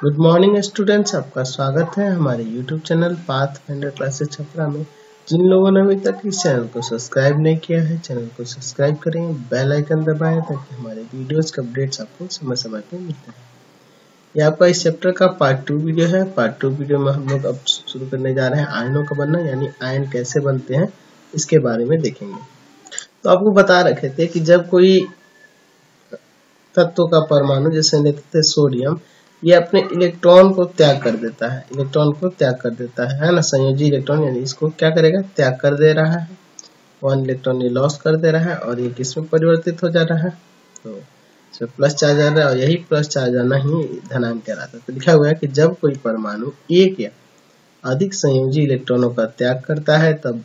Good morning students, आपका स्वागत है हमारे YouTube channel Pathfinder classes Chhapra में। जिन लोगों ने अभी तक इस चैनल को सब्सक्राइब नहीं किया है, चैनल को सब्सक्राइब करें, बेल आइकन दबाएं ताकि हमारे वीडियोस के अपडेट्स आपको समय समय पर मिलते हैं। ये आपका इस चैप्टर का पार्ट 2 वीडियो है। पार्ट 2 वीडियो में हम लोग अब शुरू करने जा रहे हैं आयनों का बनना, यानी आयन कैसे बनते हैं इसके बारे में देखेंगे। तो आपको बता रखे थे कि जब कोई तत्व का परमाणु, जैसे लेते थे सोडियम, ये अपने इलेक्ट्रॉन को त्याग कर देता है, है ना। संयोजी इलेक्ट्रॉन यानी इसको क्या करेगा, त्याग कर दे रहा है। 1 इलेक्ट्रॉन ये लॉस कर दे रहा है और ये किसमें परिवर्तित हो जा रहा है, तो इसमें प्लस चार्ज आ रहा है और यही प्लस चार्ज आना ही धनायन कहलाता है। तो लिखा हुआ है कि जब कोई परमाणु एक या अधिक संयोजी इलेक्ट्रॉनों का त्याग करता है तब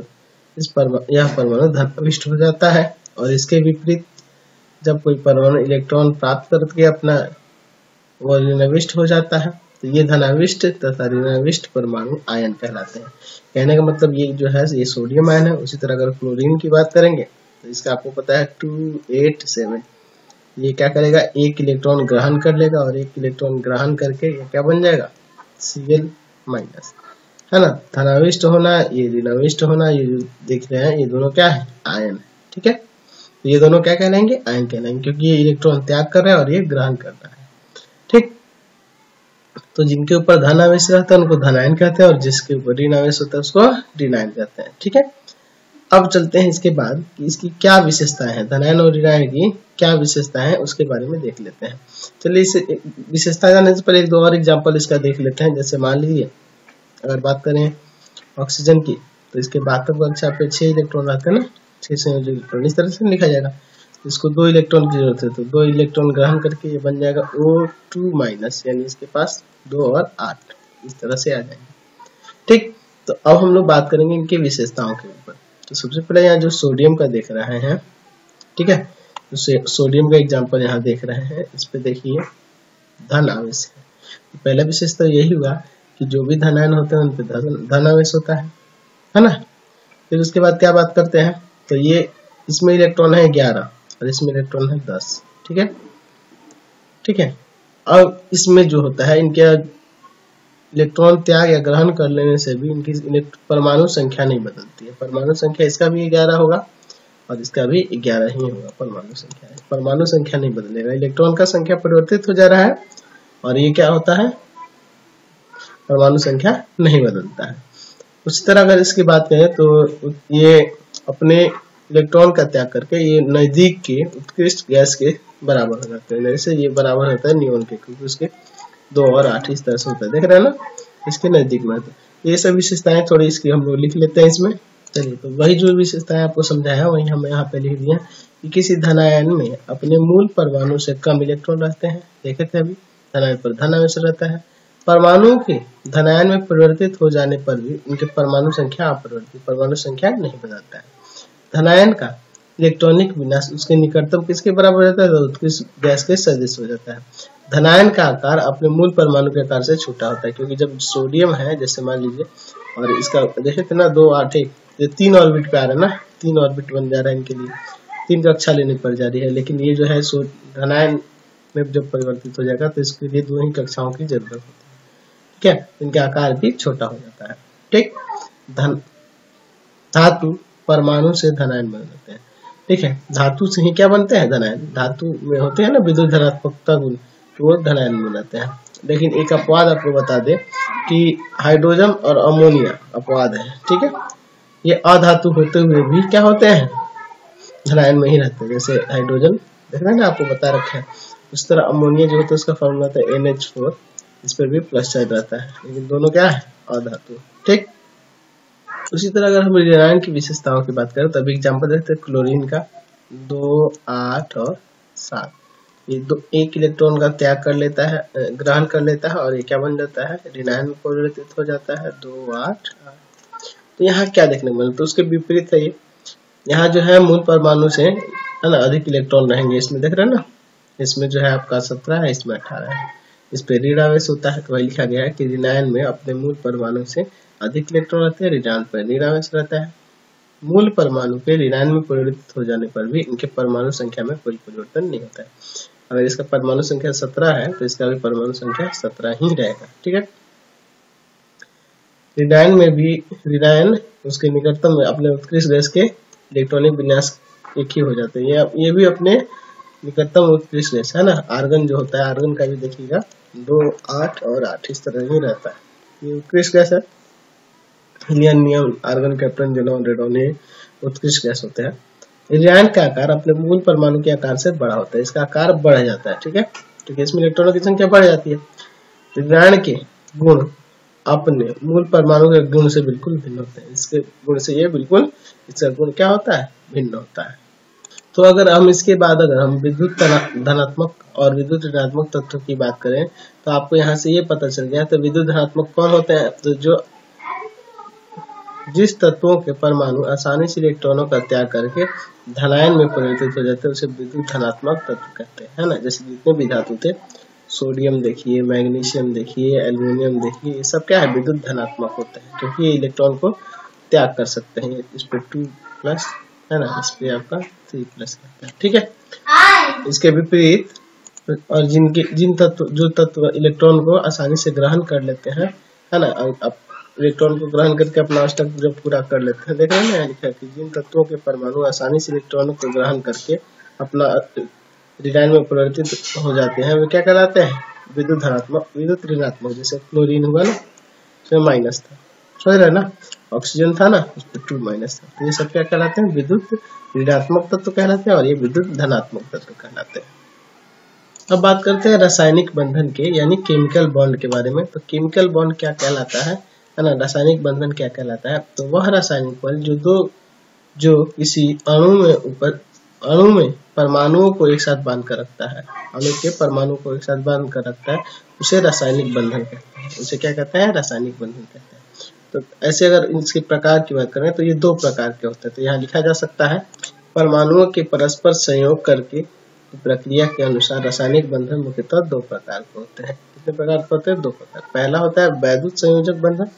यह परमाणु धनाविष्ट हो जाता है, और इसके विपरीत जब कोई परमाणु इलेक्ट्रॉन प्राप्त करके अपना वो ऋणाविष्ट हो जाता है तो ये धनाविष्ट तथा ऋणाविष्ट परमाणु आयन कहलाते हैं। कहने का मतलब ये जो है ये सोडियम आयन है। उसी तरह अगर क्लोरीन की बात करेंगे तो इसका आपको पता है 287, ये क्या करेगा, एक इलेक्ट्रॉन ग्रहण कर लेगा और एक इलेक्ट्रॉन ग्रहण करके ये क्या बन जाएगा, Cl-, है ना। धनाविष्ट होना, ये ऋणाविष्ट होना, ये जो देख रहे हैं ये दोनों क्या है, आयन है। ठीक है, तो ये दोनों क्या कहलाएंगे, आयन कहलाएंगे, क्योंकि ये इलेक्ट्रॉन त्याग कर रहा है और ये ग्रहण कर रहा है। ठीक, तो जिनके ऊपर धन आवेश रहता है उनको धनायन कहते हैं और जिसके ऊपर ऋण आवेश होता है उसको ऋणायन कहते हैं। ठीक है, अब चलते हैं इसके बाद कि इसकी क्या विशेषताएं हैं, धनायन और ऋणायन की क्या विशेषताएं हैं उसके बारे में देख लेते हैं। चलिए इस विशेषता जानने से पहले एक दो और एग्जांपल इसका देख लेते हैं। जैसे मान लीजिए अगर बात करें ऑक्सीजन की, तो इसके बातम कक्षा पे 6 इलेक्ट्रॉन रहते हैं ना, 6 संयोजक इलेक्ट्रॉन, इस तरह से लिखा जाएगा। इसको 2 इलेक्ट्रॉन की जरूरत है तो 2 इलेक्ट्रॉन ग्रहण करके ये बन जाएगा O2-, यानी इसके पास 2 और 8 इस तरह से आ जाएंगे। ठीक, तो अब हम लोग बात करेंगे इनकी विशेषताओं के ऊपर। तो सबसे पहले यहाँ जो सोडियम का देख रहे हैं, ठीक है, तो सोडियम का एग्जांपल यहाँ देख रहे हैं, इस पे देखिए धन आवेश है। तो पहला विशेषता यही हुआ कि जो भी धनायन होते हैं उन पे धन आवेश होता है ना। फिर उसके बाद क्या बात करते हैं, तो ये इसमें इलेक्ट्रॉन है 11 और इसमें इलेक्ट्रॉन है 10। ठीक है, अब इसमें जो होता है इनके इलेक्ट्रॉन त्याग या ग्रहण कर लेने से भी इनकी परमाणु संख्या नहीं बदलती है। परमाणु संख्या इसका भी 11 होगा और इसका भी 11 ही होगा। परमाणु संख्या नहीं बदलेगा, इलेक्ट्रॉन का संख्या परिवर्तित हो जा रहा है और ये क्या होता है, परमाणु संख्या नहीं बदलता है। उसी तरह अगर इसकी बात करें तो ये अपने इलेक्ट्रॉन का त्याग करके ये नजदीक के उत्कृष्ट गैस के बराबर हो जाते हैं। जैसे ये बराबर होता है नियोन के, क्योंकि उसके 2 और 8 इस तरह से होता है, देख रहे हैं ना, इसके नजदीक में। ये सब विशेषताएं थोड़ी इसकी हम लोग लिख लेते हैं इसमें। चलिए, तो वही जो विशेषताएं आपको समझाया वही हम यहाँ पे लिख दिए कि किसी धनायन में अपने मूल परमाणु से कम इलेक्ट्रॉन रहते हैं। देखे थे अभी, धनायन पर धन आवेश रहता है। परमाणु के धनायन में परिवर्तित हो जाने पर भी उनके परमाणु संख्या अपरिवर्तित, परमाणु संख्या नहीं बदलता है। धनायन का इलेक्ट्रॉनिक विनाश उसके निकटतम किसके बराबर रहता है, तो उत्कृष्ट गैस के सदृश हो जाता है। धनायन का आकार अपने मूल परमाणु के आकार से छोटा होता है, क्योंकि जब सोडियम है, जैसे मान लीजिए, और इसका देखे थे ना 2, 8, 1, ये 3 ऑर्बिट पे आ रहा है ना, 3 ऑर्बिट बन जा रहा है, इनके लिए 3 कक्षा लेनी पड़ जा रही है। लेकिन ये जो है धनायन में जब परिवर्तित हो जाएगा तो इसके लिए 2 ही कक्षाओं की जरूरत होती है। ठीक है, इनका आकार भी छोटा हो जाता है। ठीक, धातु परमाणु से धनायन बनते हैं। ठीक है, धातु से ही क्या बनते हैं, धनायन। धातु में होते हैं ना विद्युत धनात्मकता गुण, तो वो धनायन बनाते हैं। लेकिन एक अपवाद आपको बता दे कि हाइड्रोजन और अमोनिया अपवाद है। ठीक है, ये अधातु होते हुए भी क्या होते हैं, धनायन में ही रहते हैं। जैसे हाइड्रोजन देख रहे हैं ना, आपको बता रखा है। उस तरह अमोनिया जो होता है उसका फॉर्मूला होता है NH4, इस पर भी प्लस चार्ज रहता है, लेकिन दोनों क्या है, अधातु। ठीक, उसी तरह अगर हम ऋणायन की विशेषताओं की बात करें तो अभी एग्जांपल देखते हैं क्लोरीन का 2, 8 और 7। ये 1 इलेक्ट्रॉन का त्याग कर लेता है, ग्रहण कर लेता है और ये क्या बन जाता है, ऋणायन में परिवर्तित हो जाता है 2, 8। तो यहाँ क्या देखने को मिलता है, तो उसके विपरीत है ये। यहाँ जो है मूल परमाणु से है ना अधिक इलेक्ट्रॉन रहेंगे। इसमें देख रहे हैं ना, इसमें जो है आपका 17 है, इसमें 18 है। इस पे ऋण आवेश होता है, तो वही लिखा गया है कि ऋणायन में अपने मूल परमाणु से अधिक इलेक्ट्रॉन रहते हैं, ऋणायन पर ऋण आवेश रहता है। मूल परमाणु के ऋणायन में परिवर्तित हो जाने पर भी इनके परमाणु संख्या में कोई परिवर्तन नहीं होता है। अगर इसका परमाणु संख्या 17 है तो इसका भी परमाणु संख्या 17 ही रहेगा। ठीक है, रिडायन में भी रिडायन उसके निकटतम में अपने उत्कृष्ट गैस के इलेक्ट्रॉनिक विन्यास एक ही हो जाते हैं। ये भी अपने निकटतम उत्कृष्ट गैस है ना। आर्गन जो होता है, आर्गन का भी देखिएगा 2, 8 और 8 इस तरह ही रहता है। ये उत्कृष्ट गैस है। हीलियम, नियम, आर्गन, कैप्टन, जेनॉन, रेडॉन ये उत्कृष्ट गैस होते हैं। रिडायन का आकार अपने मूल परमाणु के आकार से बड़ा होता है, इसका आकार बढ़ जाता है। ठीक है, तो इसमें इलेक्ट्रॉनों की संख्या बढ़ जाती है। रिडायन के गुण अपने मूल परमाणु के गुण से बिल्कुल भिन्न होते हैं। इसके गुण से ये बिल्कुल, इसका गुण क्या होता है, भिन्न होता है। तो अगर हम इसके बाद अगर हम विद्युत धनात्मक और विद्युत ऋणात्मक तत्वों की बात करें तो आपको यहाँ से ये पता चल गया। तो विद्युत धनात्मक कौन होते हैं, तो जो जिस तत्वों के परमाणु आसानी से इलेक्ट्रॉनों का त्याग करके धनायन में परिवर्तित हो जाते हैं उसे विद्युत धनात्मक तत्व कहते हैं, है ना। जैसे जितने भी धातु थे, सोडियम देखिए, मैग्नीशियम देखिए, एल्युमिनियम देखिए, ये सब क्या है, विद्युत धनात्मक होते हैं क्योंकि ये इलेक्ट्रॉन को त्याग कर सकते हैं। इस पे 2+ है ना, इस पे आपका 3+ रहता है। ठीक है, इसके विपरीत और जिन तत्व इलेक्ट्रॉन को आसानी से ग्रहण कर लेते हैं, है ना, और इलेक्ट्रॉन को ग्रहण करके अपना अष्टक जब पूरा कर लेते हैं, देख रहे हैं ना, लिखा है कि जिन तत्वों के परमाणु आसानी से इलेक्ट्रॉनों को ग्रहण करके अपना रिडायन में परिवर्तित हो जाते हैं, वे क्या कहलाते हैं, विद्युत धनात्मक, विद्युत ऋणात्मक। जैसे क्लोरीन हुआ ना, उसमें माइनस था, समझ रहे ना, ऑक्सीजन था ना, उस पर 2- था, तो ये सब क्या कहलाते हैं, विद्युत ऋणात्मक तत्व कहलाते हैं और ये विद्युत धनात्मक तत्व कहलाते हैं। अब बात करते हैं रासायनिक बंधन के, यानी केमिकल बॉन्ड के बारे में। तो केमिकल बॉन्ड क्या कहलाता है ना, रासायनिक बंधन क्या कहलाता है, तो वह रासायनिक बंध जो किसी अणु में परमाणुओं को एक साथ बांध कर रखता है, अणु के परमाणु को एक साथ बांध कर रखता है, उसे रासायनिक बंधन कहते हैं। उसे क्या कहते हैं, रासायनिक बंधन कहते हैं। तो ऐसे अगर इसके प्रकार की बात करें तो ये 2 प्रकार के होते हैं। तो यहाँ लिखा जा सकता है, परमाणुओं के परस्पर संयोग करके प्रक्रिया के अनुसार रासायनिक बंधन मुख्यतः 2 प्रकार के होते हैं। कितने प्रकार के होते हैं, 2 प्रकार। पहला होता है वैद्युत संयोजक बंधन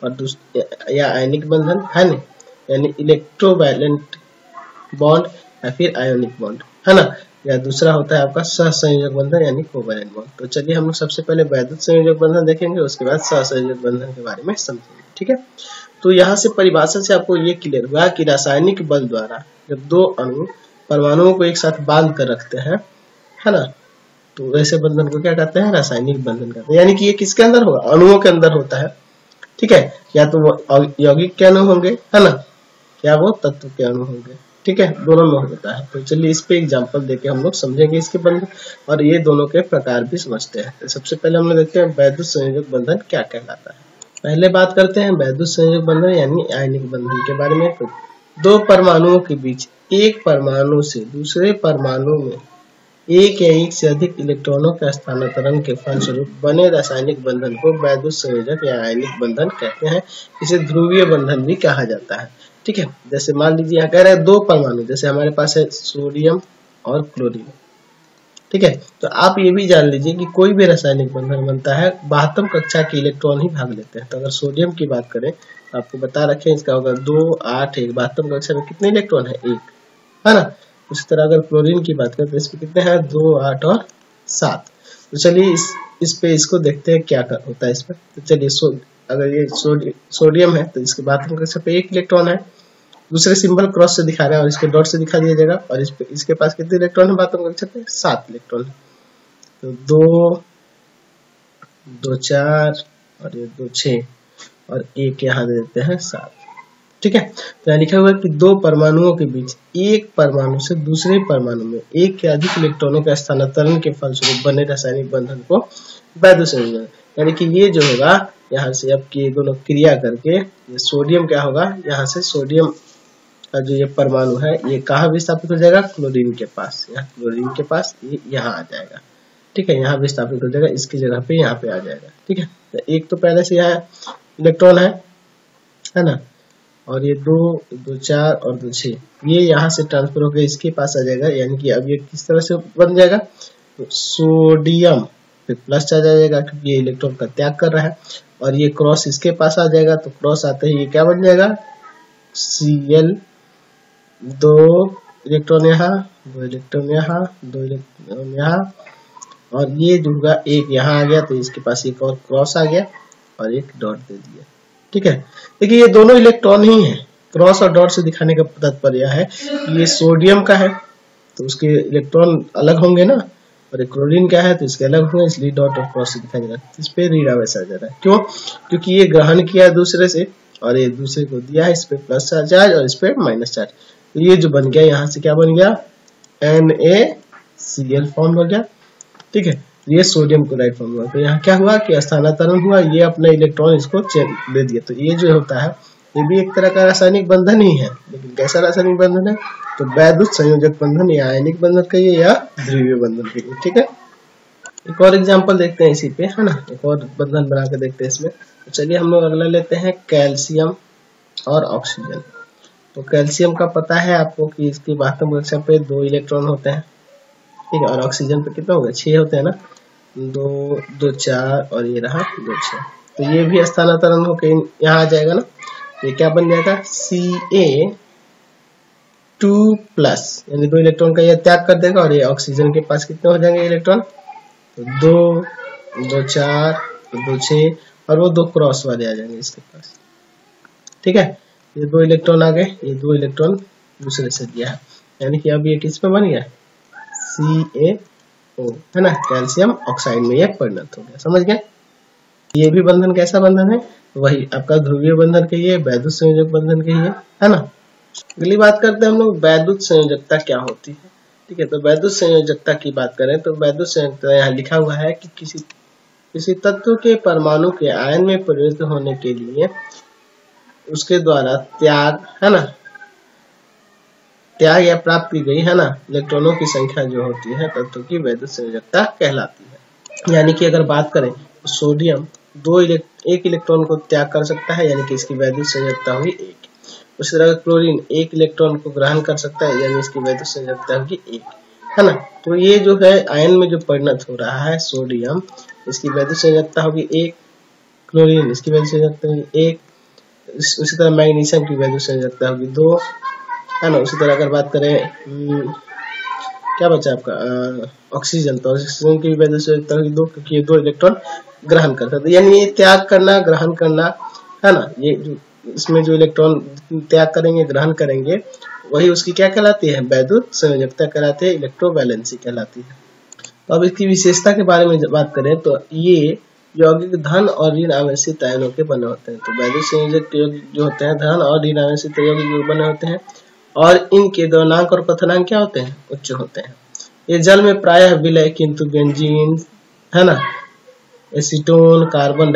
और या आयनिक बंधन, है ना, यानी इलेक्ट्रोवैलेंट बॉन्ड या फिर आयोनिक बॉन्ड, है ना, या दूसरा होता है आपका सहसंयोजक बंधन यानी कोवैलेंट बॉन्ड। तो चलिए हम लोग सबसे पहले वैद्युत संयोजक बंधन देखेंगे, उसके बाद सहसंयोजक बंधन के बारे में समझेंगे। ठीक है, तो यहाँ से परिभाषा से आपको ये क्लियर हुआ कि रासायनिक बल द्वारा जब 2 अणु परमाणुओं को एक साथ बांध कर रखते हैं, है ना, तो ऐसे बंधन को क्या कहते हैं, रासायनिक बंधन कहते हैं। यानी कि ये किसके अंदर होगा, अणुओं के अंदर होता है। ठीक है, या तो वो यौगिक के अणु होंगे, है ना, या वो तत्व के अणु होंगे। ठीक है, दोनों में होता है। तो चलिए इस पे एग्जांपल देके हम लोग समझेंगे इसके बंधन और ये दोनों के प्रकार भी समझते हैं। तो सबसे पहले हम लोग देखते हैं वैद्युत संयोजक बंधन क्या कहलाता है। पहले बात करते हैं वैद्युत संयोजक बंधन यानी आयनिक बंधन के बारे में। तो 2 परमाणुओं के बीच एक परमाणु से दूसरे परमाणु में एक या एक से अधिक इलेक्ट्रॉनों के स्थानांतरण के फलस्वरूप बने रासायनिक बंधन को वैद्युत संयोजक या आयनिक बंधन कहते हैं। इसे ध्रुवीय बंधन भी कहा जाता है। ठीक है, जैसे मान लीजिए यहाँ कह रहे हैं 2 परमाणु, जैसे हमारे पास है सोडियम और क्लोरीन। ठीक है, तो आप ये भी जान लीजिए कि कोई भी रासायनिक बंधन बनता है 72 कक्षा के इलेक्ट्रॉन ही भाग लेते हैं। तो अगर सोडियम की बात करें तो आपको बता रखे इसका होगा 2, 8, 1, 72 कक्षा में कितने इलेक्ट्रॉन है, 1, है ना। उसी तरह अगर क्लोरीन की बात करें तो इसमें कितने हैं, 2, 8 और 7। तो चलिए इस पे इसको देखते हैं क्या होता है इसमें। तो चलिए अगर ये सोडियम है तो इसके 72 कक्षा पे 1 इलेक्ट्रॉन है, दूसरे सिंबल क्रॉस से दिखा रहे हैं और इसके डॉट से दिखा दिया जाएगा। और इसके पास कितने इलेक्ट्रॉन है, 72 कक्षा पे 7 इलेक्ट्रॉन है। तो 2, 2, 4 और ये 2, 6 और 1 यहाँ दे देते हैं 7। ठीक है, तो यहाँ लिखा हुआ है कि 2 परमाणुओं के बीच एक परमाणु से दूसरे परमाणु में एक के अधिक इलेक्ट्रॉनों के स्थानांतरण के फलस्वरूप बने रासायनिक बंधन को वैद्युत संयोजन, यानी कि ये जो होगा यहाँ से अब ये दोनों क्रिया करके ये सोडियम क्या होगा, यहाँ से सोडियम का जो ये परमाणु है ये कहाँ विस्थापित हो जाएगा, क्लोरीन के पास। यहाँ क्लोरीन के पास ये यहाँ आ जाएगा। ठीक है, यहाँ विस्थापित हो जाएगा, इसकी जगह पे यहाँ पे आ जाएगा। ठीक है, तो एक तो पहले से यहाँ इलेक्ट्रॉन है ना, और ये 2, 2, 4 और 2, 6 ये यहाँ से ट्रांसफर होकर इसके पास आ जाएगा। यानी कि अब ये किस तरह से बन जाएगा, तो सोडियम फिर प्लस आ जाएगा क्योंकि ये इलेक्ट्रॉन का त्याग कर रहा है, और ये क्रॉस इसके पास आ जाएगा। तो क्रॉस आते ही ये क्या बन जाएगा, Cl, 2 इलेक्ट्रॉन यहाँ 2 इलेक्ट्रॉन यहाँ, 2 इलेक्ट्रॉन यहाँ, और ये जो होगा एक यहाँ आ गया तो इसके पास एक और क्रॉस आ गया और एक डॉट दे दिया। ठीक है, देखिए ये दोनों इलेक्ट्रॉन ही है। क्रॉस और डॉट से दिखाने का तात्पर्य है कि ये सोडियम का है तो उसके इलेक्ट्रॉन अलग होंगे ना, और ये क्लोरीन का है तो इसके अलग होंगे, इसलिए डॉट और क्रॉस से दिखाई दे रहा है। इस पे रीड आवेश आ जा रहा है। क्यों? क्योंकि ये ग्रहण किया दूसरे से और ये दूसरे को दिया है, इस पे प्लस चार्ज और इस पे माइनस चार्ज। तो ये जो बन गया यहाँ से क्या बन गया, NaCl फॉर्म हो गया। ठीक है, ये सोडियम क्लोराइड फॉर्म हुआ। तो यहाँ क्या हुआ कि स्थानांतरण हुआ, ये अपना इलेक्ट्रॉन इसको दे दिया। तो ये जो होता है ये भी एक तरह का रासायनिक बंधन ही है, लेकिन कैसा रासायनिक बंधन है, तो वैद्युत संयोजक बंधन या आयनिक बंधन कहिए या ध्रुवीय बंधन कहिए। ठीक है, एक और एग्जांपल देखते हैं इसी पे, है ना, एक और बंधन बना के देखते हैं इसमें। तो चलिए हम लोग अगला लेते हैं कैल्शियम और ऑक्सीजन। तो कैल्शियम का पता है आपको कि इसकी वास्तविक कक्षा पे 2 इलेक्ट्रॉन होते हैं। ठीक है, और ऑक्सीजन पे कितना होगा, 6 होते हैं ना, 2 2 4 और ये रहा 2 6। तो ये भी स्थानांतरण होकर यहाँ आ जाएगा ना, ये क्या बन जाएगा, Ca2+, यानी 2 इलेक्ट्रॉन का ये त्याग कर देगा और ये ऑक्सीजन के पास कितने हो जाएंगे इलेक्ट्रॉन, तो 2 2 4 2 6 और वो 2 क्रॉस वाले आ जाएंगे इसके पास। ठीक है, ये 2 इलेक्ट्रॉन आ गए, ये 2 इलेक्ट्रॉन दूसरे से दिया है, यानी कि अब ये किस में बन गया, CaO, है ना, कैल्शियम ऑक्साइड में ये परिणत हो गया। समझ गए? ये भी बंधन कैसा बंधन है, वही आपका ध्रुवीय बंधन कहिए, वैद्युत संयोजक बंधन कहिए, है ना। अगली बात करते हैं हम लोग वैद्युत संयोजकता क्या होती है। ठीक है, तो वैद्युत संयोजकता की बात करें तो वैद्युत संयोजकता यहाँ लिखा हुआ है कि किसी तत्व के परमाणु के आयन में परिवर्तित होने के लिए उसके द्वारा त्याग, है ना, त्याग या प्राप्त की गई, है ना, इलेक्ट्रॉनों की संख्या जो होती है तत्व की वैद्युत संयोजकता कहलाती है। यानी कि अगर बात करें तो सोडियम 1 इलेक्ट्रॉन को त्याग कर सकता है, यानी कि इसकी वैद्युत संयोजकता हुई 1। उसी तरह क्लोरीन 1 इलेक्ट्रॉन को ग्रहण कर सकता है, यानी इसकी वैद्युत संयोजकता होगी 1, है ना। तो ये जो है आयन में जो परिणत हो रहा है सोडियम, इसकी वैद्युत संयोजकता होगी 1, क्लोरीन इसकी वैद्युत संयोजकता होगी 1, उसी तरह मैग्नीशियम की वैद्युत संयोजकता होगी 2, है ना। उसी तरह अगर बात करें क्या बचा आपका ऑक्सीजन, तो ऑक्सीजन की वैद्युत संयोजकता होगी 2, क्योंकि ये 2 इलेक्ट्रॉन ग्रहण करता है। यानी ये त्याग करना ग्रहण करना, है ना, ये जो इसमें जो इलेक्ट्रॉन त्याग करेंगे ग्रहण करेंगे वही उसकी क्या कहलाती है, वैद्युत संयोजकता कहलाती है, इलेक्ट्रोवैलेंसी कहलाती है। तो अब इसकी विशेषता के बारे में बात करें तो ये यौगिक धन और ऋण आवेशित आयनों के बने होते हैं। तो वैद्युत संयोजक यौगिक जो होते हैं धन और ऋण आवेशित यौगिक बने होते हैं, और इनके द्रव्यनांक और पथनांक क्या होते हैं, उच्च होते हैं। ये जल में प्रायः विलय, किंतु बेंजीन, है ना, एसीटोन,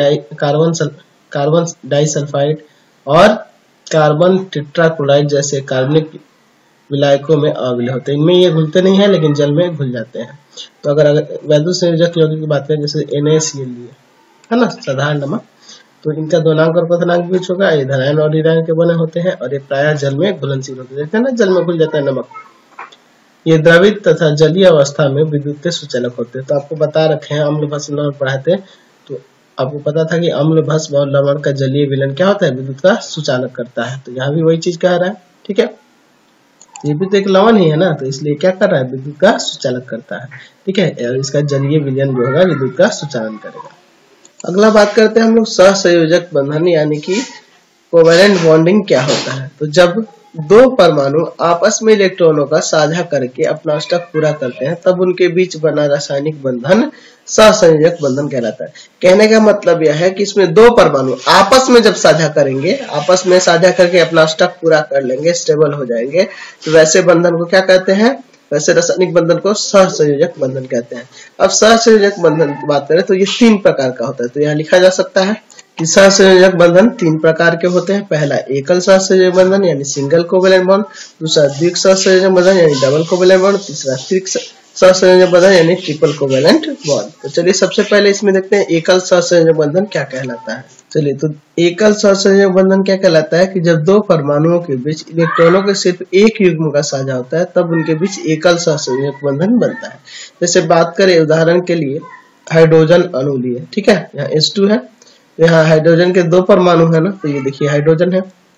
कार्बन डाइसल्फाइड और कार्बन टेट्राक्लोराइड जैसे कार्बनिक विलायकों में अविलय होते हैं। इनमें ये घुलते नहीं है लेकिन जल में घुल जाते हैं। तो अगर वैद्युत संयोजक यौगिक की बात करें जैसे NaCl है ना, साधारण नमक, तो इनका द्रव्यनांक और पथनांक भी उच्च होगा। ये धनायन और ऋणायन के बने होते हैं और ये प्रायः जल में घुलनशील होते हैं। देखते हैं ना, जल में घुल जाता है नमक। ये द्रवित तथा जलीय अवस्था में विद्युत के सुचालक होते हैं। तो आपको बता रखे हैं, अम्ल भस्म लवण पढ़ाए थे, तो आपको पता था कि अम्ल भस्म और लवण का जलीय विलयन क्या होता है, विद्युत का सुचालक करता है। तो यहाँ भी वही चीज कह रहा है। ठीक है, ये भी तो एक लवण ही है ना, तो इसलिए क्या कर रहा है, विद्युत का सुचालक करता है। ठीक है, और इसका जलीय विलयन जो होगा विद्युत का सुचालन करेगा। अगला बात करते हैं हम लोग सहसंयोजक बंधन, यानी कि कोवेलेंट बॉन्डिंग क्या होता है। तो जब 2 परमाणु आपस में इलेक्ट्रॉनों का साझा करके अपना अष्टक पूरा करते हैं तब उनके बीच बना रासायनिक बंधन सहसंयोजक बंधन कहलाता है। कहने का मतलब यह है कि इसमें 2 परमाणु आपस में जब साझा करेंगे, आपस में साझा करके अपना अष्टक पूरा कर लेंगे, स्टेबल हो जाएंगे, तो वैसे बंधन को क्या कहते हैं, वैसे रासायनिक बंधन को सहसंयोजक बंधन कहते हैं। अब सहसंयोजक बंधन की बात करें तो ये 3 प्रकार का होता है। तो यहाँ लिखा जा सकता है कि सहसंयोजक बंधन 3 प्रकार के होते हैं। पहला एकल सहसंयोजक बंधन यानी सिंगल कोवेलेंट बॉन्ड, दूसरा द्विक सहसंयोजक बंधन यानी डबल कोवेलेंट बॉन्ड, तीसरा त्रिक सहसंयोजक बंधन यानी ट्रिपल कोवेलेंट बॉन्ड। तो चलिए सबसे पहले इसमें देखते हैं एकल सहसंयोजक बंधन क्या कहलाता है। चलिए, तो एकल सहसंयोजक बंधन क्या कहलाता है कि जब 2 परमाणुओं के बीच इलेक्ट्रॉनों के सिर्फ एक युग्म का साझा होता है तब उनके बीच एकल सहसंयोजक बंधन बनता है। जैसे बात करें उदाहरण के लिए हाइड्रोजन अणु लिए, ठीक है, यहाँ H2 है, यहाँ हाइड्रोजन के 2 परमाणु है ना, तो ये देखिए हाइड्रोजन है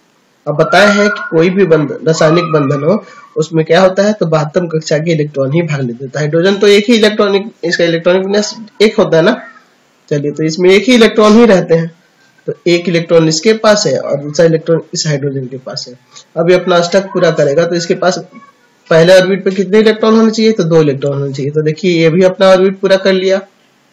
अब बताए हैं कि कोई भी रासायनिक बंधन हो उसमें क्या होता है, तो 72 कक्षा के इलेक्ट्रॉन ही भाग ले देता है। हाइड्रोजन तो एक ही इलेक्ट्रॉनिक, इसका इलेक्ट्रॉनिक विन्यास एक होता है ना। चलिए, तो इसमें एक ही इलेक्ट्रॉन ही रहते हैं, तो एक इलेक्ट्रॉन इसके पास है और दूसरा इलेक्ट्रॉन इस हाइड्रोजन के पास है। अब ये अपना अष्टक पूरा करेगा तो इसके पास पहले ऑर्बिट पे कितने इलेक्ट्रॉन होने चाहिए, तो 2 इलेक्ट्रॉन होने चाहिए। तो देखिए ये भी अपना ऑर्बिट पूरा कर लिया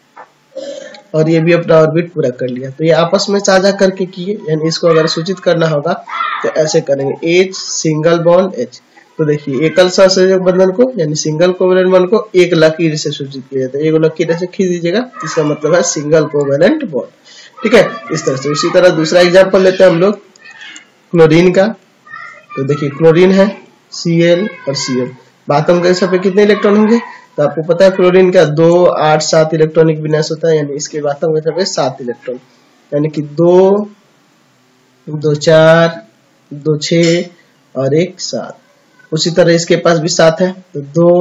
और ये भी अपना ऑर्बिट पूरा कर लिया। तो ये आपस में साझा करके किए, यानी इसको अगर सूचित करना होगा तो ऐसे करेंगे H सिंगल बॉन्ड H। तो देखिए एकल सहसंयोजक बंधन को यानी सिंगल कोवेलेंट बॉन्ड को एक लकीर से सूचित किया जाता है। एक लकीर ऐसे खींच दीजिएगा, इसका मतलब है सिंगल कोवेलेंट बॉन्ड। ठीक है, इस तरह से। उसी तरह दूसरा एग्जांपल लेते हैं हम लोग क्लोरीन का। तो देखिए क्लोरीन है Cl और Cl, बातम कक्षा पे कितने इलेक्ट्रॉन होंगे, तो आपको पता है क्लोरीन का 2, 8, 7 इलेक्ट्रॉनिक विन्यास होता है, यानी इसके बातम कक्षा पे 7 इलेक्ट्रॉन, यानी कि 2, 2, 4, 2, 6 और 1, 7। उसी तरह इसके पास भी 7 है, तो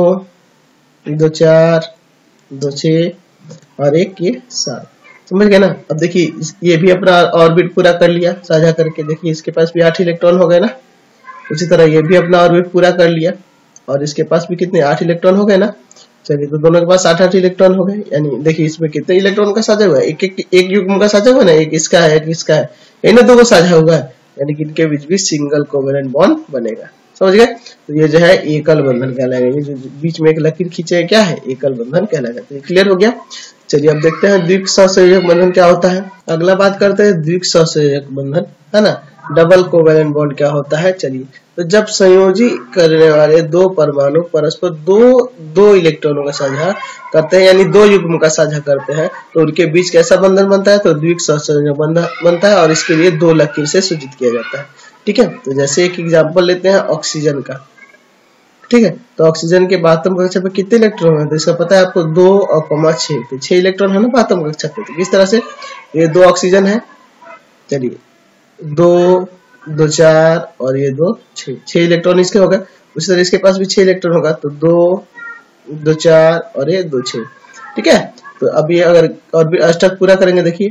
2, 2, 4, 2, 6 और 1 ये 7। समझ गए ना। अब देखिए ये भी अपना ऑर्बिट पूरा कर लिया साझा करके, देखिए इसके पास भी 8 इलेक्ट्रॉन हो गए ना। उसी तरह ये भी अपना ऑर्बिट पूरा कर लिया और इसके पास भी कितने 8 इलेक्ट्रॉन हो गए ना। चलिए, तो दोनों के पास 8-8 इलेक्ट्रॉन हो गए, यानी देखिए इसमें कितने इलेक्ट्रॉन का साझा हुआ है, एक युग्म का साझा हुआ ना, एक इसका है एक इसका है, इन दो को साझा हुआ है, यानी कि इनके बीच भी सिंगल कोवेलेंट बॉन्ड बनेगा। समझ गए। तो ये जो है एकल बंधन कहलाएगा, ये जो बीच में एक लकीर खींचे क्या है, एकल बंधन कहलाएगा। तो क्लियर हो गया। चलिए अब देखते हैं द्विक सहसंयोजक बंधन क्या होता है। अगला बात करते हैं द्विक सहसंयोजक बंधन, है ना। डबल कोवेलेंट बॉन्ड क्या होता है, चलिए। तो जब संयोजी करने वाले दो परमाणु परस्पर दो इलेक्ट्रॉनों का साझा करते हैं, यानी 2 युग्म का साझा करते हैं, तो उनके बीच कैसा बंधन बनता है, तो द्विक सहसंयोजक बंधन बनता है और इसके लिए 2 लकीर से सूचित किया जाता है। ठीक है, तो जैसे एक एग्जांपल लेते हैं ऑक्सीजन का। ठीक है, तो ऑक्सीजन के बातम कक्षा पे कितने इलेक्ट्रॉन है, तो इसका पता है आपको 2 और 6, तो 6 इलेक्ट्रॉन है ना बातम कक्षा पे। तो किस तरह से, ये 2 ऑक्सीजन है, चलिए 2, 2, 4 और ये 2, 6 इलेक्ट्रॉन इसके हो गए। उसी तरह इसके पास भी 6 इलेक्ट्रॉन होगा, तो 2, 2, 4 और ये 2, 6। ठीक है, तो अब ये अगर और भी अष्टक पूरा करेंगे, देखिए,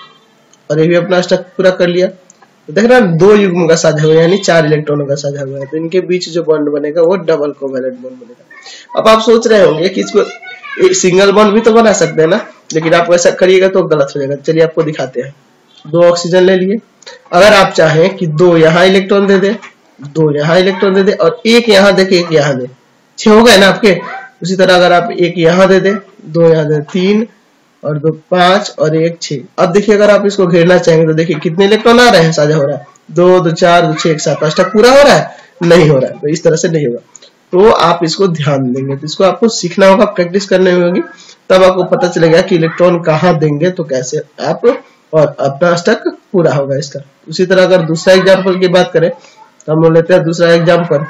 और ये भी अपना अष्टक पूरा कर लिया, तो देख रहे हैं 2 युग्म का साझा हुआ, यानी 4 इलेक्ट्रॉनों का साझा हुआ है, तो इनके बीच जो बॉन्ड बनेगा वो डबल कोवेलेंट बॉन्ड बनेगा। अब आप सोच रहे होंगे कि इसको एक सिंगल बॉन्ड भी तो बना सकते हैं ना, लेकिन आप ऐसा करिएगा तो गलत हो जाएगा। चलिए आपको दिखाते हैं। 2 ऑक्सीजन ले लिए, अगर आप चाहें कि 2 यहाँ इलेक्ट्रॉन दे दे, 2 यहाँ इलेक्ट्रॉन दे दे और 1 यहाँ दे के 1 यहाँ दे, 6 हो गए ना आपके। उसी तरह अगर आप 1 यहाँ दे दे, 2 यहाँ दे, 3 और 2 5 और 1 6। अब देखिए अगर आप इसको घेरना चाहेंगे तो देखिए कितने इलेक्ट्रॉन आ रहे हैं, साझा हो रहा है 2, 2, 4, 2, 6 एक साथ। अष्टक पूरा हो रहा है, नहीं हो रहा है, तो इस तरह से नहीं होगा। तो आप इसको ध्यान देंगे, तो इसको आपको सीखना होगा, प्रैक्टिस करने होगी, तब आपको पता चलेगा कि इलेक्ट्रॉन कहाँ देंगे, तो कैसे आप और अपना अष्टक पूरा होगा इसका। उसी तरह अगर दूसरा एग्जाम्पल की बात करें तो हम लेते हैं दूसरा एग्जाम्पल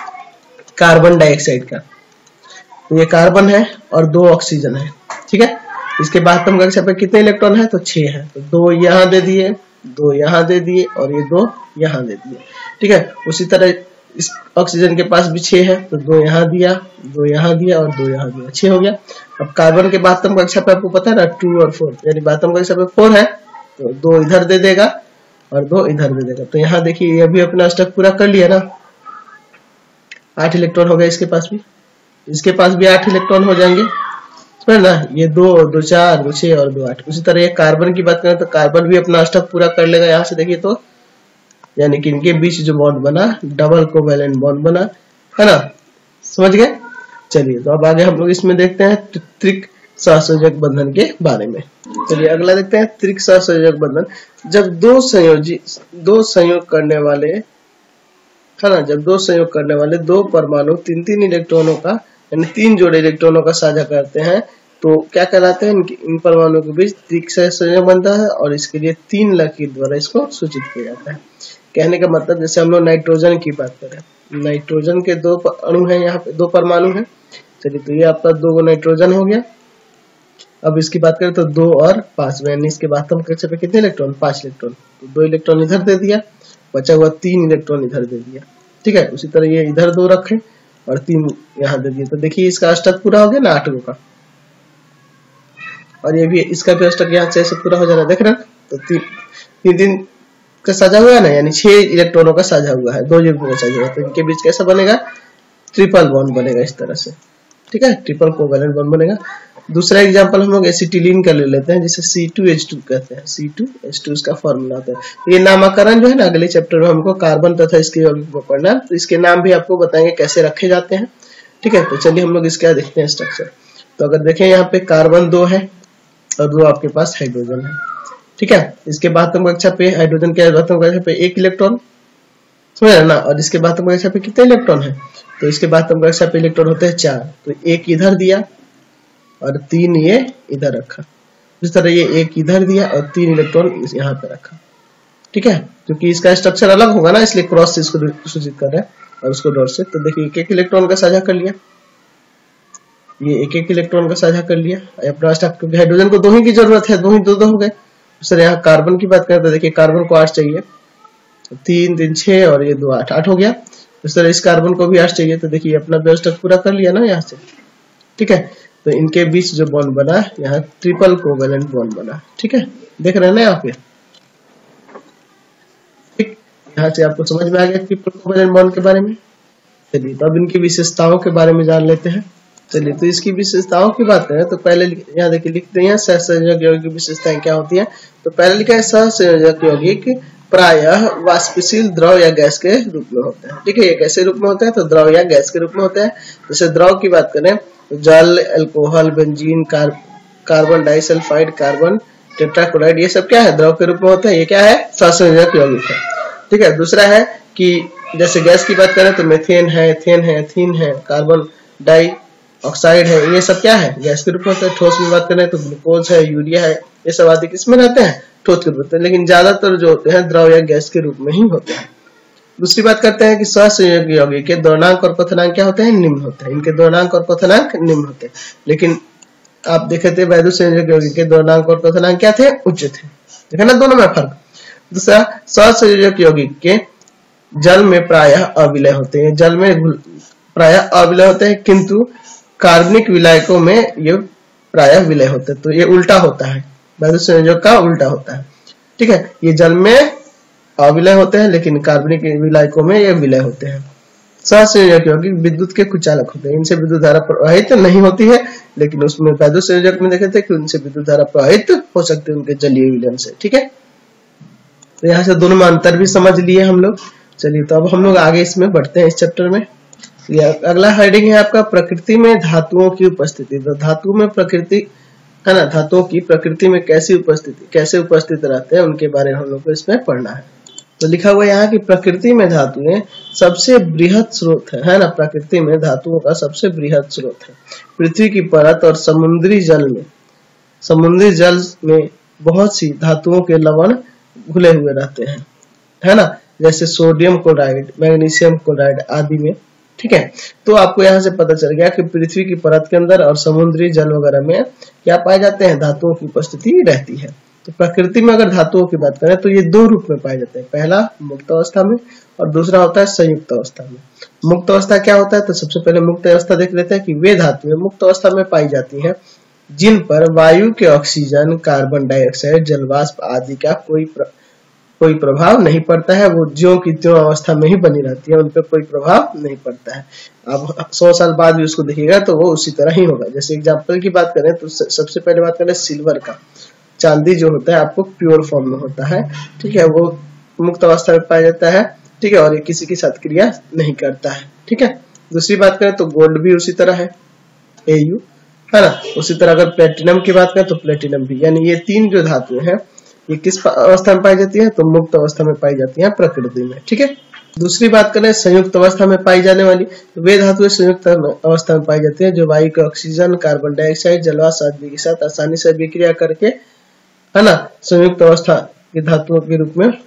कार्बन डाइऑक्साइड का। तो ये कार्बन है और 2 ऑक्सीजन है। ठीक है, इसके बाद तुम कक्षा पे कितने इलेक्ट्रॉन है, तो 6 है, तो 2 यहाँ दे दिए, 2 यहाँ दे दिए और ये 2 यहाँ दे दिए। ठीक है, उसी तरह इस ऑक्सीजन के पास भी 6 है, तो 2 यहाँ दिया, 2 यहाँ दिया और 2 यहाँ दिया, 6 हो गया। अब कार्बन के बातम कक्षा पे आपको पता है ना 2 और 4, यानी बातम कक्षा पे 4 है, तो 2 इधर दे देगा और 2 इधर दे देगा। तो यहाँ देखिए ये भी अपना अष्टक पूरा कर लिया ना, 8 इलेक्ट्रॉन हो गए इसके पास भी, इसके पास भी 8 इलेक्ट्रॉन हो जाएंगे, समझ ना। ये 2, 2, 4, 2, 6 और 2, 8। उसी तरह ये कार्बन की बात करें तो कार्बन भी अपना अष्टक पूरा कर लेगा यहाँ से, देखिए तो, यानी कि इनके बीच जो बॉन्ड बना डबल कोवेलेंट बॉन्ड बना, है ना। समझ गए। चलिए तो अब आगे हम लोग इसमें देखते हैं त्रिक सहसंयोजक बंधन के बारे में। चलिए अगला देखते हैं त्रिक सहसंयोजक बंधन। जब दो संयोग करने वाले, है ना, जब 2 संयोग करने वाले 2 परमाणु 3-3 इलेक्ट्रॉनों का यानी 3 जोड़े इलेक्ट्रॉनों का साझा करते हैं, तो क्या कहलाते हैं, इन परमाणुओं के बीच त्रिक सहसंयोजक बनता है और इसके लिए 3 लकीर द्वारा इसको सूचित किया जाता है। कहने का मतलब जैसे हम लोग नाइट्रोजन की बात करें, नाइट्रोजन के 2 अणु हैं, यहाँ पे 2 परमाणु हैं। चलिए तो ये आपका 2 नाइट्रोजन हो गया। अब इसकी बात करें तो 2 और 5 यानी इसके बातम कक्षा पे कितने इलेक्ट्रॉन, 5 इलेक्ट्रॉन, तो 2 इलेक्ट्रॉन इधर दे दिया, बचा हुआ 3 इलेक्ट्रॉन इधर दे दिया। ठीक है, उसी तरह ये इधर 2 रखे और 3 यहाँ दे दिए, तो देखिए इसका अष्टक पूरा हो गया ना 8 का, और ये भी इसका भी अष्टक यहाँ से पूरा हो जाना, देख रहे हैं। तो 3 का साझा हुआ है ना, यानी 6 इलेक्ट्रॉनों का साझा हुआ है, 2 युग्म का साझा हुआ है, तो इनके बीच कैसा बनेगा, ट्रिपल बॉन्ड बनेगा इस तरह से, ठीक है, ट्रिपल कोवैलेंट बॉन्ड बनेगा। दूसरा एग्जांपल हम लोग एसिटिलीन का ले लेते हैं, जिसे C2H2 कहते हैं, C2H2 इसका फॉर्मूला होता है। ये नामकरण जो है ना अगले चैप्टर में हमको कार्बन तथा इसके यौगिक को पढ़ना है, तो इसके नाम भी आपको बताएंगे कैसे रखे जाते हैं, ठीक है। तो चलिए हम लोग इसका देखते हैं स्ट्रक्चर। तो अगर देखें यहाँ पे कार्बन 2 है और 2 आपके पास हाइड्रोजन है, ठीक है। इसके बाद कक्षा पे हाइड्रोजन के कक्षा पे 1 इलेक्ट्रॉन, समझ रहे ना, और इसके बाद कक्षा पे कितने इलेक्ट्रॉन है, तो इसके बाद कक्षा पे इलेक्ट्रॉन होते हैं 4, तो 1 इधर दिया और 3 ये इधर रखा, इस तरह ये 1 इधर दिया और 3 इलेक्ट्रॉन यहाँ पे रखा, ठीक है। क्योंकि इसका स्ट्रक्चर अलग होगा ना, इसलिए क्रॉस से इसको सूचित कर रहे हैं और उसको डॉट से। तो देखिए 1-1 इलेक्ट्रॉन का साझा कर लिया, ये 1-1 इलेक्ट्रॉन का साझा कर लिया अपना स्टाफ, क्योंकि हाइड्रोजन को 2 ही की जरूरत है, 2 ही 2 हो गए। सर यहाँ कार्बन की बात करें तो देखिए कार्बन को 8 चाहिए, 3 3 6 और ये 2 8 हो गया। इस तरह इस कार्बन को भी 8 चाहिए, तो देखिए अपना व्यवस्था पूरा कर लिया ना यहाँ से, ठीक है। तो इनके बीच जो बॉन्ड बना यहाँ ट्रिपल कोवैलेंट बॉन्ड बना, ठीक है, देख रहे हैं ना यहाँ पे, ठीक। यहाँ से आपको समझ में आ गया ट्रिपल कोवैलेंट बॉन्ड के बारे में। चलिए तो अब इनकी विशेषताओं के बारे में जान लेते हैं। चलिए तो इसकी विशेषताओं की बात करें तो पहले यहाँ देखिए लिखते हैं सहसंयोजक यौगिक की विशेषताएं क्या होती है। तो पहले लिखा है सहसंयोजक यौगिक प्रायः वाष्पशील द्रव या गैस के रूप में होते हैं, ठीक है। ये कैसे रूप में होते हैं, तो द्रव या गैस के रूप में होते हैं। जैसे द्रव की बात करें तो जल, alcohol, benzene, carbon disulphide, carbon tetrachloride, ये सब क्या है, द्रव के रूप में होते हैं। ये क्या है, सहसंयोजक यौगिक है, ठीक है। दूसरा है कि जैसे गैस की बात करें तो मेथेन है, एथेन है, एथीन है, कार्बन डाई ऑक्साइड है, ये सब क्या है, गैस के रूप में होता है। ठोस में बात करें तो ग्लूकोज है, यूरिया है, ये सब आदि किसमें रहते हैं, ठोस के रूप में, लेकिन ज्यादातर जो होते हैं द्रव या गैस के रूप में ही होते हैं। दूसरी बात करते हैं कि सहसंयोजक यौगिक के द्रवणांक और क्वथनांक क्या होते हैं, निम्न होते हैं। इनके द्रवणांक और क्वथनांक निम्न होते हैं, लेकिन आप देखे थे वैद्युत संयोजक यौगिक के द्रवणांक और क्वथनांक क्या थे, उच्च थे, देखा ना दोनों में फर्क। दूसरा सहसंयोजक यौगिक के जल में प्रायः अविलय होते हैं, जल में प्रायः अविलय होते हैं, किंतु कार्बनिक विलायकों में ये प्रायः विलय होते हैं। तो ये उल्टा होता है, वैद्युत संयोजक का उल्टा होता है, ठीक है। ये जल में अविलय होते हैं लेकिन कार्बनिक विलायकों में ये विलय होते हैं। सहसंयोजक यौगिक विद्युत के कुचालक होते हैं, इनसे विद्युत धारा प्रवाहित नहीं होती है, लेकिन उसमें वैद्युत संयोजक में देखे थे कि उनसे विद्युत धारा प्रवाहित हो सकती है उनके जलीय विलयन से, ठीक है। तो यहाँ से दोनों में अंतर भी समझ लिए हम लोग। चलिए तो अब हम लोग आगे इसमें बढ़ते हैं इस चैप्टर में। अगला हेडिंग है आपका प्रकृति में धातुओं की उपस्थिति। तो धातु में प्रकृति है ना, धातुओं की प्रकृति में कैसे उपस्थित रहते हैं उनके बारे में हम लोग को इसमें पढ़ना है। तो लिखा हुआ है यहाँ की प्रकृति में धातुएं सबसे बृहद स्रोत है ना, प्रकृति में धातुओं का सबसे बृहद स्रोत है। पृथ्वी की परत और समुद्री जल में बहुत सी धातुओं के लवण घुले हुए रहते हैं, है ना, जैसे सोडियम क्लोराइड, मैग्नीशियम क्लोराइड आदि में, ठीक है। तो आपको यहाँ से पता चल गया कि पृथ्वी की परत के अंदर और समुद्री जल वगैरह में क्या पाए जाते हैं, धातुओं की उपस्थिति रहती है। तो प्रकृति में अगर धातुओं की बात करें तो ये 2 रूप में पाए जाते हैं, पहला मुक्त अवस्था में और दूसरा होता है संयुक्त अवस्था में। मुक्त अवस्था क्या होता है, तो सबसे पहले मुक्त अवस्था देख लेते हैं कि वे धातुएं मुक्त अवस्था में पाई जाती हैं जिन पर वायु के ऑक्सीजन, कार्बन डाइऑक्साइड, जलवाष्प आदि का कोई प्रभाव नहीं पड़ता है। वो ज्यों की त्यों अवस्था में ही बनी रहती है, उन पर कोई प्रभाव नहीं पड़ता है। अब 100 साल बाद भी उसको देखिएगा तो वो उसी तरह ही होगा। जैसे एग्जांपल की बात करें तो सबसे पहले बात करें सिल्वर का, चांदी जो होता है आपको प्योर फॉर्म में होता है, ठीक है, वो मुक्त अवस्था में पाया जाता है, ठीक है, और ये किसी के साथ क्रिया नहीं करता है, ठीक है। दूसरी बात करें तो गोल्ड भी उसी तरह है, Au, है ना। उसी तरह अगर प्लेटिनम की बात करें तो प्लेटिनम भी, यानी ये 3 जो धातुएं हैं ये किस अवस्था में पाई जाती है, तो मुक्त अवस्था में पाई जाती है प्रकृति में, ठीक है। दूसरी बात करें संयुक्त अवस्था में पाई जाने वाली, तो वे धातुएं संयुक्त अवस्था में पाई जाती है जो वायु के ऑक्सीजन, कार्बन डाइऑक्साइड, जलवाष्प आदि के साथ आसानी से विक्रिया करके, है ना, संयुक्त अवस्था की धातुओं के रूप में,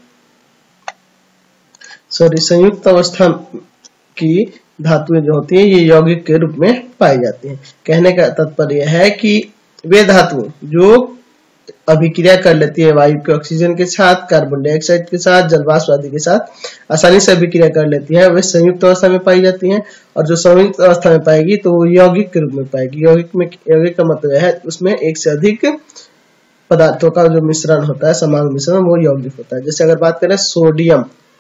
संयुक्त अवस्था की धातुएं जो होती है ये यौगिक के रूप में पाई जाती हैं। कहने का तात्पर्य है कि वे धातुएं जो अभिक्रिया कर लेती है वायु के ऑक्सीजन के साथ, कार्बन डाइऑक्साइड के साथ, जलवाष्प आदि के साथ आसानी से अभिक्रिया कर लेती है, वे संयुक्त अवस्था में पाई जाती हैं। और जो संयुक्त अवस्था में पाएगी तो वो यौगिक के रूप में पाएगी। यौगिक का मतलब है उसमें एक से अधिक पदार्थों का जो मिश्रण होता है, समांग मिश्रण, वो यौगिक होता है। जैसे अगर बात करें sodium,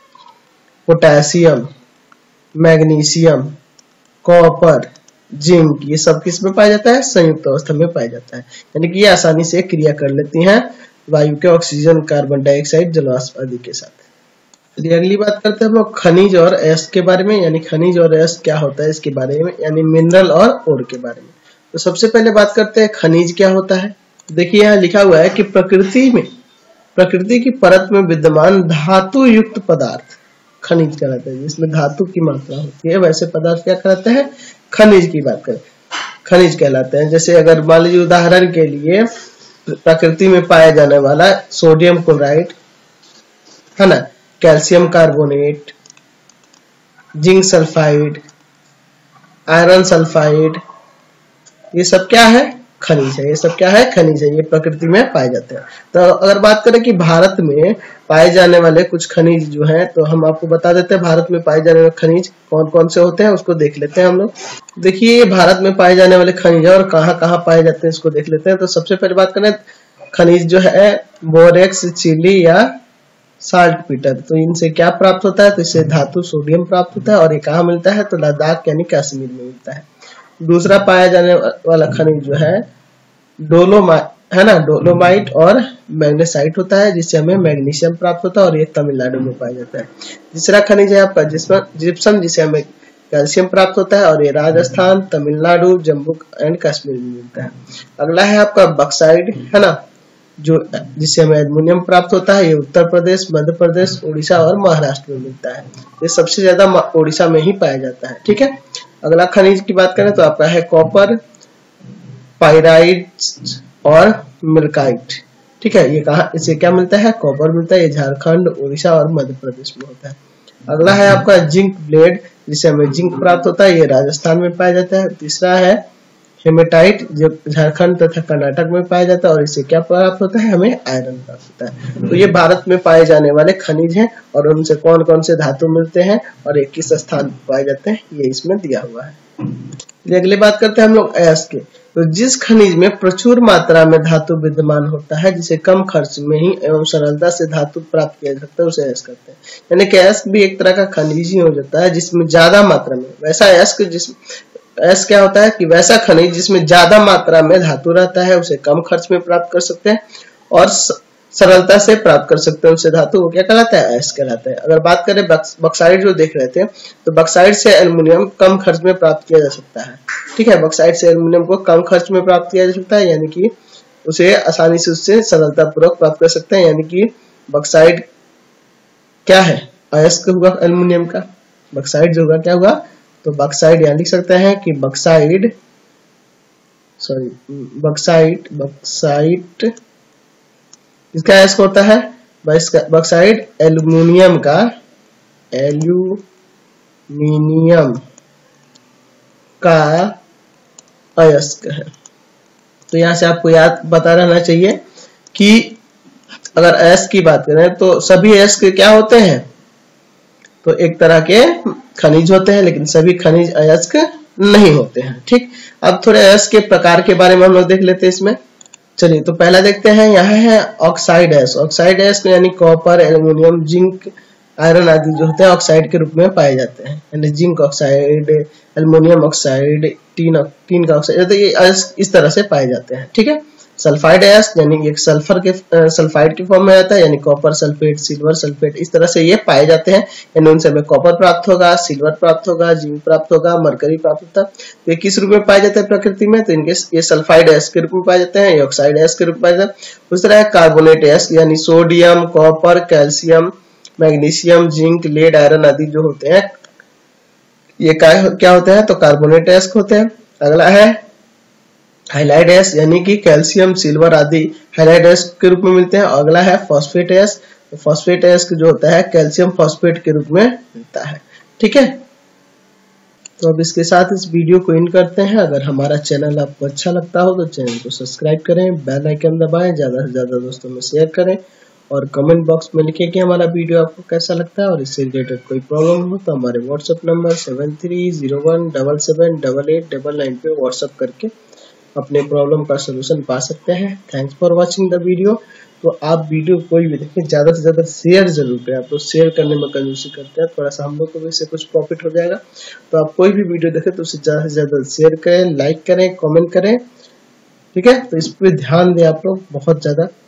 potassium, magnesium, copper, zinc, ये सब किस में पाया जाता है? संयुक्त अवस्था में पाया जाता है, यानी कि ये आसानी से क्रिया कर लेती हैं वायु के ऑक्सीजन, कार्बन डाइऑक्साइड, जलवाष्प आदि के साथ। चलिए अगली बात करते हैं हम लोग खनिज और अयस्क के बारे में, यानी खनिज और अयस्क क्या होता है इसके बारे में, यानी मिनरल और ओर के बारे में। तो सबसे पहले बात करते हैं खनिज क्या होता है। देखिए यहाँ लिखा हुआ है कि प्रकृति की परत में विद्यमान धातु युक्त पदार्थ खनिज कहलाते हैं, जिसमें धातु की मात्रा होती है, वैसे पदार्थ क्या कहलाते हैं? खनिज की बात करें, खनिज कहलाते हैं। जैसे अगर मान लीजिए उदाहरण के लिए प्रकृति में पाया जाने वाला सोडियम क्लोराइड है ना, calcium carbonate, zinc sulphide, iron sulphide, ये सब क्या है? खनिज है। ये सब क्या है? खनिज है। ये प्रकृति में पाए जाते हैं। तो अगर बात करें कि भारत में पाए जाने वाले कुछ खनिज जो हैं, तो हम आपको बता देते हैं भारत में पाए जाने वाले खनिज कौन कौन से होते हैं, उसको देख लेते हैं हम लोग। देखिए ये भारत में पाए जाने वाले खनिज है और कहाँ कहाँ पाए जाते हैं इसको देख लेते हैं। तो सबसे पहले बात करें खनिज जो है बोरेक्स, चिली या साल्ट पीटर, तो इनसे क्या प्राप्त होता है? तो इससे धातु सोडियम प्राप्त होता है और ये कहाँ मिलता है? तो लद्दाख यानी कश्मीर में मिलता है। दूसरा पाया जाने वाला खनिज जो है डोलोमाइट है ना, डोलोमाइट और मैग्नेसाइट होता है, जिससे हमें मैग्नीशियम प्राप्त होता है और ये तमिलनाडु में पाया जाता है। तीसरा खनिज है आपका जिप्सम, जिसे हमें कैल्शियम प्राप्त होता है और ये राजस्थान, तमिलनाडु, जम्मू एंड कश्मीर में मिलता है। अगला है आपका बक्साइड है ना, जो जिससे हमें एल्युमिनियम प्राप्त होता है, ये उत्तर प्रदेश, मध्य प्रदेश, उड़ीसा और महाराष्ट्र में मिलता है। ये सबसे ज्यादा उड़ीसा में ही पाया जाता है। ठीक है, अगला खनिज की बात करें तो आपका है कॉपर, पाइराइट और मिल्काइट। ठीक है, ये कहा इसे क्या मिलता है? कॉपर मिलता है। ये झारखंड, उड़ीसा और मध्य प्रदेश में होता है। अगला है आपका जिंक ब्लेड, जिसे हमें जिंक प्राप्त होता है, ये राजस्थान में पाया जाता है। तीसरा है हेमेटाइट, जो झारखंड तथा कर्नाटक में पाया जाता है और इससे क्या प्राप्त होता है? हमें आयरन प्राप्त होता है। तो ये भारत में पाए जाने वाले खनिज हैं और उनसे कौन कौन से धातु मिलते हैं और ये किस स्थान पर पाए जाते हैं, ये इसमें दिया हुआ है। अगली बात करते हैं हम लोग अयस्क के। तो जिस खनिज में प्रचुर मात्रा में धातु विद्यमान होता है, जिसे कम खर्च में ही एवं सरलता से धातु प्राप्त किया जा सकता है, उसे अयस्क कहते हैं। यानी कि अयस्क भी एक तरह का खनिज ही हो जाता है जिसमें ज्यादा मात्रा में, वैसा अयस्क क्या होता है कि वैसा खनिज जिसमें ज्यादा मात्रा में धातु रहता है, उसे कम खर्च में प्राप्त कर सकते हैं और सरलता से प्राप्त कर सकते हैं उसे धातु, वो क्या कहलाता है? अयस्क कहलाता है। अगर बात करें बक्साइट जो देख रहे थे, तो बक्साइट से एल्युमिनियम कम खर्च में प्राप्त किया जा सकता है। ठीक है, बक्साइट से एल्युमिनियम को कम खर्च में प्राप्त किया जा सकता है, यानी कि उसे आसानी से उससे सरलता पूर्वक प्राप्त कर सकते हैं। यानी कि बक्साइट क्या है? अयस्क हुआ एल्युमिनियम का। बक्साइट जो होगा क्या हुआ? तो बक्साइट यहाँ लिख सकते हैं कि बक्साइट इसका अयस्क होता है बक्साइट एल्युमिनियम का अयस्क है। तो यहाँ से आपको याद बता रहना चाहिए कि अगर अयस्क की बात करें तो सभी अयस्क क्या होते हैं? तो एक तरह के खनिज होते हैं, लेकिन सभी खनिज अयस्क नहीं होते हैं। ठीक, अब थोड़े अयस्क के प्रकार के बारे में हम लोग देख लेते हैं इसमें। चलिए तो पहला देखते हैं, यहाँ है ऑक्साइड अयस्क। ऑक्साइड अयस्क यानी कॉपर, एल्युमिनियम, जिंक, आयरन आदि जो होते हैं ऑक्साइड के रूप में पाए जाते हैं। यानी zinc oxide, aluminium oxide, tin का ऑक्साइड, तो ये अयस्क इस तरह से पाए जाते हैं। ठीक है, सल्फाइड अयस्क यानी एक सल्फाइड के फॉर्म में आता है, यानी कॉपर सल्फेट, सिल्वर सल्फेट, इस तरह से ये पाए जाते हैं। यानी उनसे हमें कॉपर प्राप्त होगा, सिल्वर प्राप्त होगा, जिंक प्राप्त होगा, मरकरी प्राप्त होता है। तो ये किस रूप में पाए जाते हैं प्रकृति में? तो इनके ये सल्फाइड अयस्क के रूप में पाए जाते हैं, ये ऑक्साइड अयस्क के रूप में पाए जाते हैं। दूसरा है कार्बोनेट अयस्क, यानी sodium, copper, calcium, magnesium, zinc, lead, iron आदि जो होते हैं, ये क्या होते हैं? तो कार्बोनेट अयस्क होते हैं। अगला है हाइलाइड अयस्क, यानी कि कैल्शियम, सिल्वर आदि हाइलाइड अयस्क के रूप में मिलते हैं। अगला है फॉस्फेट अयस्क। फॉस्फेट अयस्क जो होता है कैल्शियम फॉस्फेट के रूप में मिलता है। ठीक है, तो अब इसके साथ इस वीडियो को एंड करते हैं। अगर हमारा चैनल आपको अच्छा लगता हो तो चैनल को सब्सक्राइब करें, बेल आइकन दबाएं, ज्यादा से ज्यादा दोस्तों में शेयर करें और कमेंट बॉक्स में लिखें कि हमारा वीडियो आपको कैसा लगता है। और इससे रिलेटेड कोई प्रॉब्लम हो तो हमारे व्हाट्सएप नंबर 7301778899 पे व्हाट्सएप करके अपने प्रॉब्लम का सोल्यूशन पा सकते हैं। Thanks for watching the video. तो आप वीडियो कोई भी देखें, ज़्यादा से ज़्यादा शेयर जरूर करें। आप लोग शेयर करने में कंजूसी करते हैं, थोड़ा सा हम लोग को भी इससे कुछ प्रॉफिट हो जाएगा। तो आप कोई भी वीडियो देखें तो उसे ज़्यादा से ज़्यादा शेयर करें, लाइक करें, कमेंट करें, ठीक है। तो इस पर ध्यान दें आप लोग बहुत ज़्यादा।